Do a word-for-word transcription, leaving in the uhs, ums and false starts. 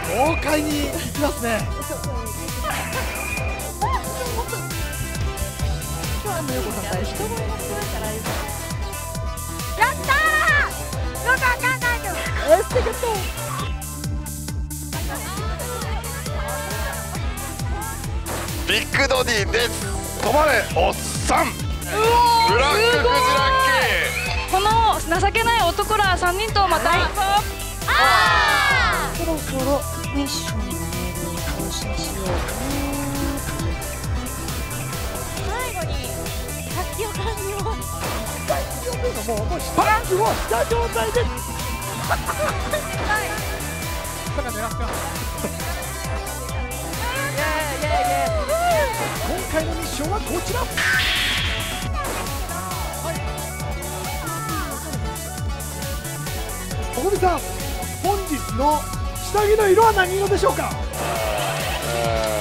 豪快にいきますね。 今日はよこさん大人もいますから。 やったー。よくわかんないけど。 エステゲット。 ビッグドディです。止まれおっさん。ブラッククジラッキー。 この情けない男らさんにんとまた、はい、 あそろそろミッションのメールを更新しようかな。 最後に活気を感じます。 もうもうパンチをした状態です。だから狙ってます。今回のミッションはこちら。おこみさん、本日の下着の色は何色でしょうか。